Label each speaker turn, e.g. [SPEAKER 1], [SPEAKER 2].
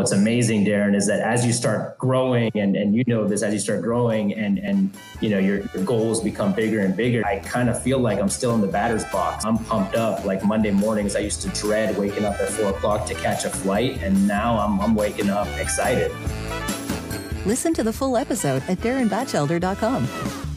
[SPEAKER 1] what's amazing, Darin, is that as you start growing, and you know this, as you start growing and you know, your goals become bigger and bigger, I kind of feel like I'm still in the batter's box. I'm pumped up. Like Monday mornings, I used to dread waking up at 4 o'clock to catch a flight, and now I'm waking up excited.
[SPEAKER 2] Listen to the full episode at darinbatchelder.com.